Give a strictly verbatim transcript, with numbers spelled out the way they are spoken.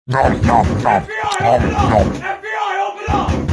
Nom nom nom. F B I, Nom open nom. up! F B I, open up!